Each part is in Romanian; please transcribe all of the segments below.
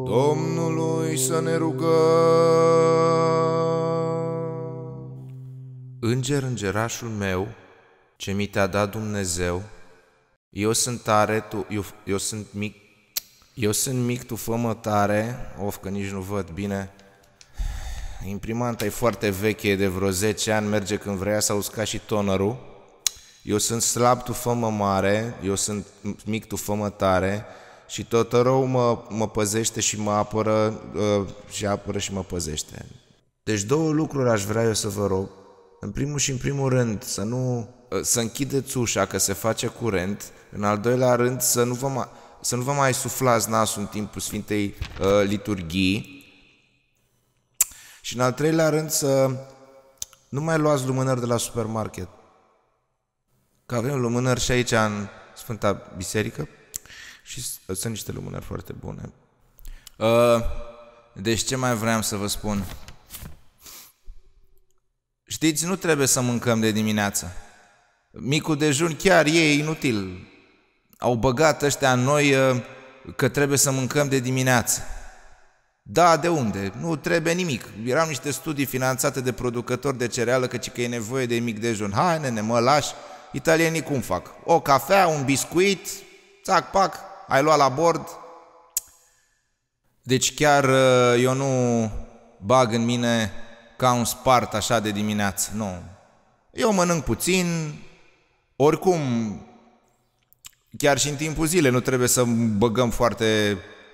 Domnului să ne rugăm. Înger, îngerașul meu, ce mi te-a dat Dumnezeu, eu sunt tare, eu sunt mic, tu fă-mă tare. Of, că nici nu văd bine. Imprimanta e foarte veche, e de vreo 10 ani, merge când vrea să auzi ca și tonerul. Eu sunt slab, tu fă-mă mare, eu sunt mic, tu fă-mă tare. Și tot rău mă păzește și mă apără, și mă păzește. Deci două lucruri aș vrea eu să vă rog. În primul și în primul rând să închideți ușa, că se face curent. În al doilea rând să nu vă mai suflați nasul în timpul Sfintei Liturghii. Și în al treilea rând să nu mai luați lumânări de la supermarket. Că avem lumânări și aici în Sfânta Biserică și sunt niște lumânări foarte bune. Deci ce mai vreau să vă spun? Știți, nu trebuie să mâncăm de dimineață. Micul dejun chiar e inutil. Au băgat ăștia în noi că trebuie să mâncăm de dimineață. Da, de unde? Nu trebuie nimic. Erau niște studii finanțate de producători de cereală că e nevoie de mic dejun. Hai, nene, mă lași. Italienii cum fac? O cafea, un biscuit, țac, pac, ai luat la bord. Deci chiar eu nu bag în mine ca un spart așa de dimineață, nu. Eu mănânc puțin, oricum, chiar și în timpul zilei nu trebuie să băgăm foarte...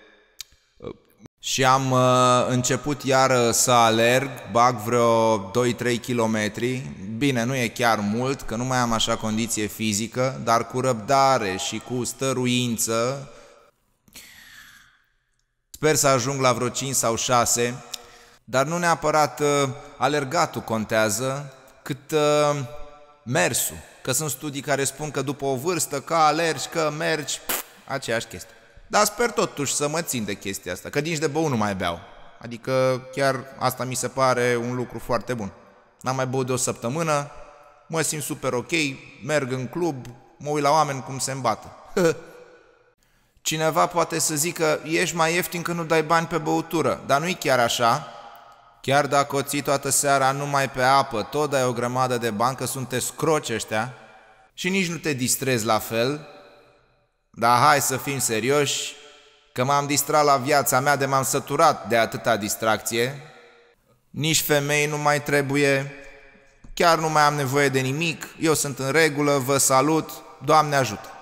Și am început iar să alerg, bag vreo 2-3 kilometri. Bine, nu e chiar mult, că nu mai am așa condiție fizică, dar cu răbdare și cu stăruință sper să ajung la vreo 5 sau 6, dar nu neapărat alergatul contează, cât mersul. Că sunt studii care spun că după o vârstă, că alergi, că mergi, aceeași chestie. Dar sper totuși să mă țin de chestia asta, că nici de băut nu mai beau. Adică chiar asta mi se pare un lucru foarte bun. N-am mai băut de o săptămână, mă simt super ok, merg în club, mă uit la oameni cum se îmbată. Cineva poate să zică, ești mai ieftin că nu dai bani pe băutură, dar nu-i chiar așa. Chiar dacă o ții toată seara numai pe apă, tot dai o grămadă de bani, că sunteți scroci ăștia și nici nu te distrezi la fel. Dar hai să fim serioși, că m-am distrat la viața mea de m-am săturat de atâta distracție. Nici femei nu mai trebuie, chiar nu mai am nevoie de nimic, eu sunt în regulă, vă salut, Doamne ajută!